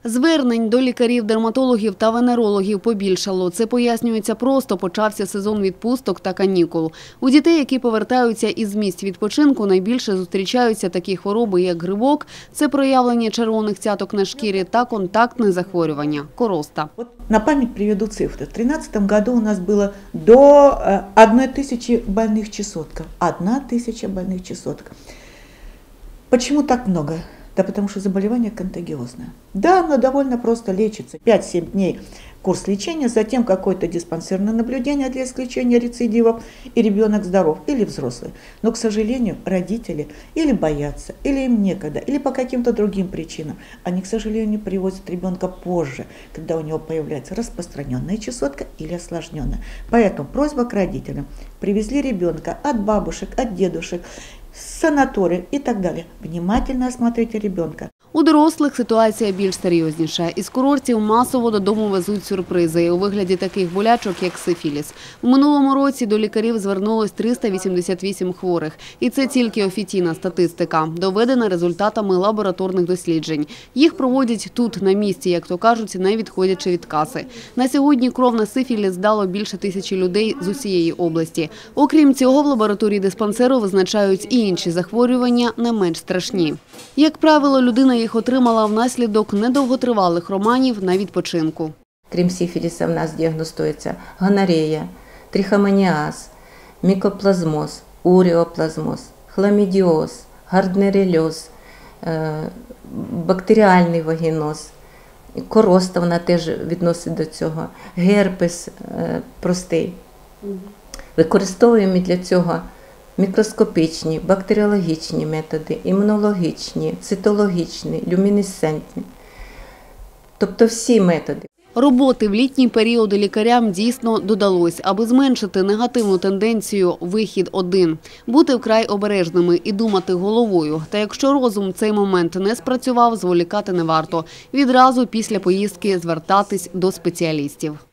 Звернень до лікарів, дерматологів та венерологів побільшало. Це пояснюється просто, почався сезон відпусток та канікул. У дітей, які повертаються із місць відпочинку, найбільше зустрічаються такі хвороби, як грибок, це проявлення червоних цяток на шкірі та контактне захворювання – короста. На память приведу цифры. В 2013 году у нас было до 1000 больных чесотка. 1000 больных чесотка. Почему так много? Да потому что заболевание контагиозное. Да, оно довольно просто лечится. 5-7 дней курс лечения, затем какое-то диспансерное наблюдение для исключения рецидивов, и ребенок здоров, или взрослый. Но, к сожалению, родители или боятся, или им некогда, или по каким-то другим причинам. Они, к сожалению, привозят ребенка позже, когда у него появляется распространенная чесотка или осложненная. Поэтому просьба к родителям. Привезли ребенка от бабушек, от дедушек, санаторий и так далее. Внимательно осмотрите ребенка. У дорослих ситуація більш серйозніша. Із курортів масово додому везуть сюрпризи у вигляді таких болячок, як сифіліс. У минулому році до лікарів звернулось 388 хворих. І це тільки офіційна статистика, доведена результатами лабораторних досліджень. Їх проводять тут, на місці, як то кажуть, не відходячи від каси. На сьогодні кров на сифіліс здало більше 1000 людей з усієї області. Окрім цього, в лабораторії диспансеру визначають і інші захворювання не менш страшні. Як правило, людина їх отримала внаслідок недовготривалих романів на відпочинку. Крім сифіліса в нас діагностується гонорея, трихомоніаз, мікоплазмоз, уріоплазмоз, хламідіоз, гарднерильоз, бактеріальний вагіноз, короста вона теж відносить до цього, герпес простий. Використовуємо для цього мікроскопічні, бактеріологічні методи, імунологічні, цитологічні, люмінесцентні. Тобто всі методи. Роботи в літній період лікарям дійсно додалось, аби зменшити негативну тенденцію «вихід один». Бути вкрай обережними і думати головою. Та якщо розум в цей момент не спрацював, зволікати не варто. Відразу після поїздки звертатись до спеціалістів.